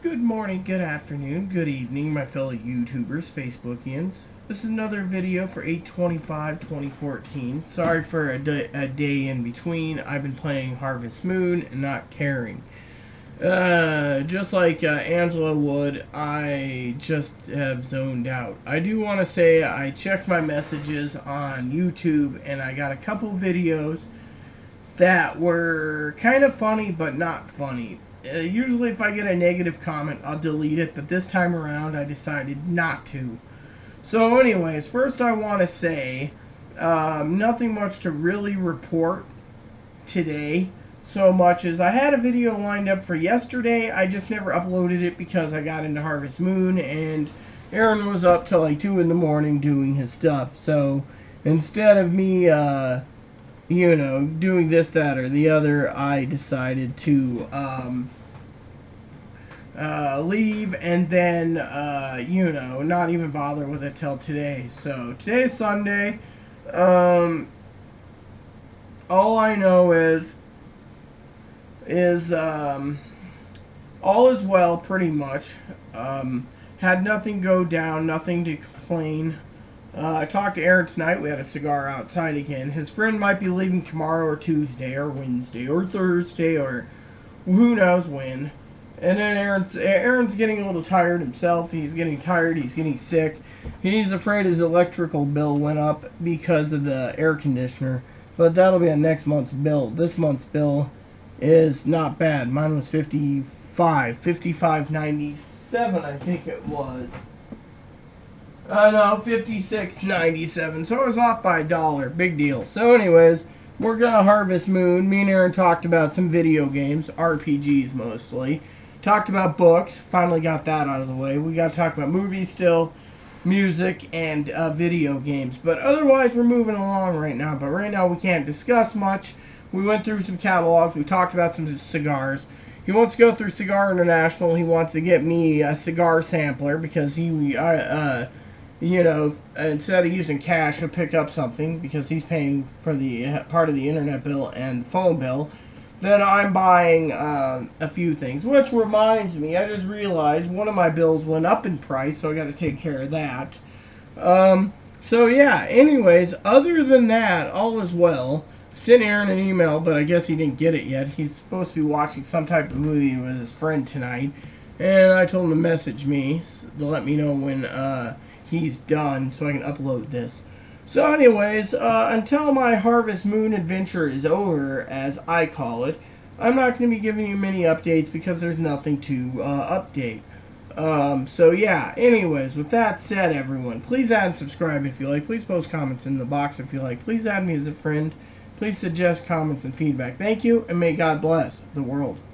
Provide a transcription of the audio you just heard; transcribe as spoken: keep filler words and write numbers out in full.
Good morning, good afternoon, good evening, my fellow YouTubers, Facebookians. This is another video for eight twenty-five twenty fourteen. Sorry for a day, a day in between. I've been playing Harvest Moon and not caring. Uh, just like uh, Angela would, I just have zoned out. I do want to say I checked my messages on YouTube and I got a couple videos that were kind of funny but not funny. Uh, usually if I get a negative comment, I'll delete it, but this time around I decided not to. So anyways, first I want to say, um, nothing much to really report today, so much as I had a video lined up for yesterday. I just never uploaded it because I got into Harvest Moon, and Aaron was up till like two in the morning doing his stuff, so instead of me, uh, you know, doing this, that, or the other, I decided to um, uh, leave and then, uh, you know, not even bother with it till today. So, today's Sunday. Um, all I know is, is, um, all is well, pretty much. Um, had nothing go down, nothing to complain. Uh, I talked to Aaron tonight. We had a cigar outside again. His friend might be leaving tomorrow or Tuesday or Wednesday or Thursday or who knows when. And then Aaron's, Aaron's getting a little tired himself. He's getting tired. He's getting sick. He's afraid his electrical bill went up because of the air conditioner. But that'll be on next month's bill. This month's bill is not bad. Mine was fifty-five, fifty-five ninety-seven, I think it was. Uh, no, fifty-six ninety-seven. So I was off by a dollar. Big deal. So anyways, we're gonna Harvest Moon. Me and Aaron talked about some video games, R P Gs mostly. Talked about books. Finally got that out of the way. We got to talk about movies still, music, and uh, video games. But otherwise, we're moving along right now. But right now, we can't discuss much. We went through some catalogs. We talked about some cigars. He wants to go through Cigar International. He wants to get me a cigar sampler because he, uh, uh, you know, instead of using cash, he'll pick up something because he's paying for the uh, part of the internet bill and the phone bill. Then I'm buying uh, a few things, which reminds me, I just realized one of my bills went up in price, so I got to take care of that. Um, so yeah, anyways, other than that, all is well. I sent Aaron an email, but I guess he didn't get it yet. He's supposed to be watching some type of movie with his friend tonight, and I told him to message me to let me know when uh, he's done so I can upload this. So anyways, uh, until my Harvest Moon adventure is over, as I call it, I'm not going to be giving you many updates because there's nothing to uh, update. Um, so yeah, anyways, with that said, everyone, please add and subscribe if you like. Please post comments in the box if you like. Please add me as a friend. Please suggest comments and feedback. Thank you, and may God bless the world.